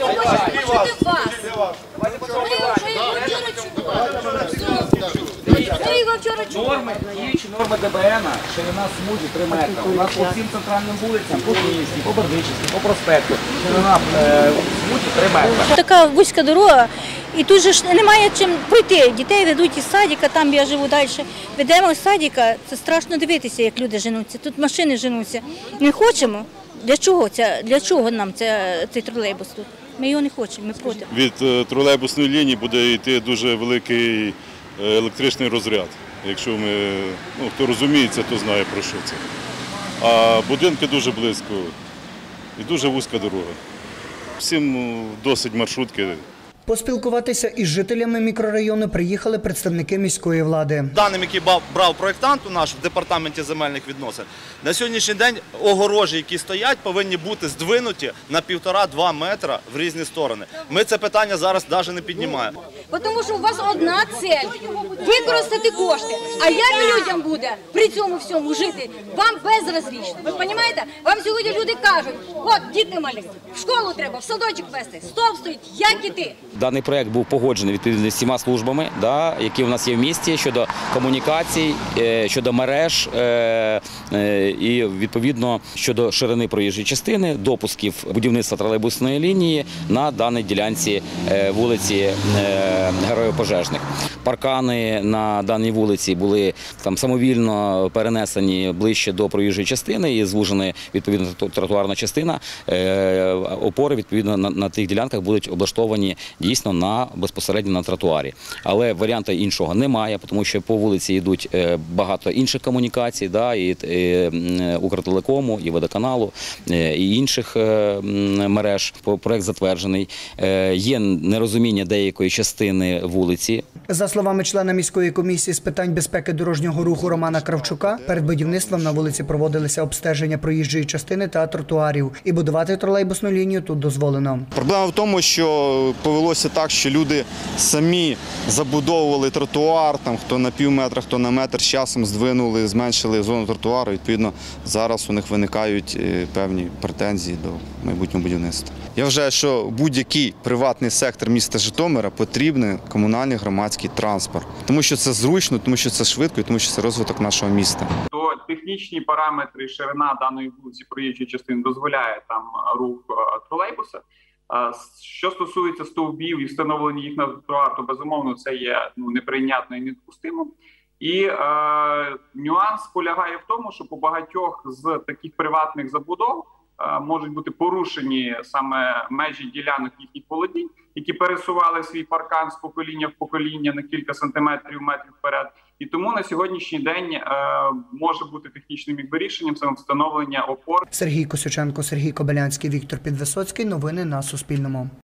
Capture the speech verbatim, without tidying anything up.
Норми, діючі норми ДБН, ширина смуги три метри. У нас по всім центральним вулицям, по Київській, по Бердичівській, по проспекту, ширина смуги три метри. Така вузька дорога, і тут же ж немає чим пройти. Дітей ведуть із садика, там я живу далі. Ведемо з садика, це страшно дивитися, як люди женуться. Тут машини женуться. Не хочемо. Для чого, це, для чого нам це, цей тролейбус тут? Ми його не хочемо, ми проти. Від тролейбусної лінії буде йти дуже великий електричний розряд. Якщо ми, ну, хто розуміється, то знає, про що це. А будинки дуже близько і дуже вузька дорога. Всім досить маршрутки. Поспілкуватися із жителями мікрорайону приїхали представники міської влади. Даним, які брав проєктант у наш в департаменті земельних відносин, на сьогоднішній день огорожі, які стоять, повинні бути здвинуті на півтора-два метра в різні сторони. Ми це питання зараз навіть не піднімаємо. Тому що у вас одна цель – використати кошти. А як людям буде при цьому всьому жити? Вам безразлічно. Ви розумієте? Вам сьогодні люди кажуть, от діти малі, в школу треба, в садочок вести, стовп стоїть, як іти? Даний проєкт був погоджений відповідно з всіма службами, да, які у нас є в місті, щодо комунікацій, щодо мереж і відповідно щодо ширини проїжджої частини, допусків будівництва тролейбусної лінії на даній ділянці вулиці Героїв Пожежних. Паркани на даній вулиці були там самовільно перенесені ближче до проїжджої частини і звужена відповідно тротуарна частина. Опори відповідно на, на тих ділянках будуть облаштовані дійсно на безпосередньо на тротуарі. Але варіанту іншого немає, тому що по вулиці йдуть багато інших комунікацій, да, і, і Укртелекому, і водоканалу, і інших мереж. Проект затверджений. Є нерозуміння деякої частини вулиці. За словами члена міської комісії з питань безпеки дорожнього руху Романа Кравчука, перед будівництвом на вулиці проводилися обстеження проїжджої частини та тротуарів. І будувати тролейбусну лінію тут дозволено. Проблема в тому, що повелося так, що люди самі забудовували тротуар, там, хто на пів метра, хто на метр, з часом здвинули, зменшили зону тротуару. Відповідно, зараз у них виникають певні претензії до майбутнього будівництва. Я вважаю, що будь-який приватний сектор міста Житомира потрібен комунальний громадський транспорт. Тому що це зручно, тому що це швидко і тому що це розвиток нашого міста. То технічні параметри, ширина даної вулиці проїжджої частини дозволяє там рух тролейбуса. Що стосується стовбів і встановлення їх на тротуар, то безумовно це є ну, неприйнятно і недопустимо. І е, нюанс полягає в тому, що по багатьох з таких приватних забудов е, можуть бути порушені саме межі ділянок їхніх володінь, які пересували свій паркан з покоління в покоління на кілька сантиметрів, метрів вперед. І тому на сьогоднішній день е, може бути технічним якби рішенням саме встановлення опор. Сергій Косюченко, Сергій Кобилянський, Віктор Підвисоцький. Новини на Суспільному.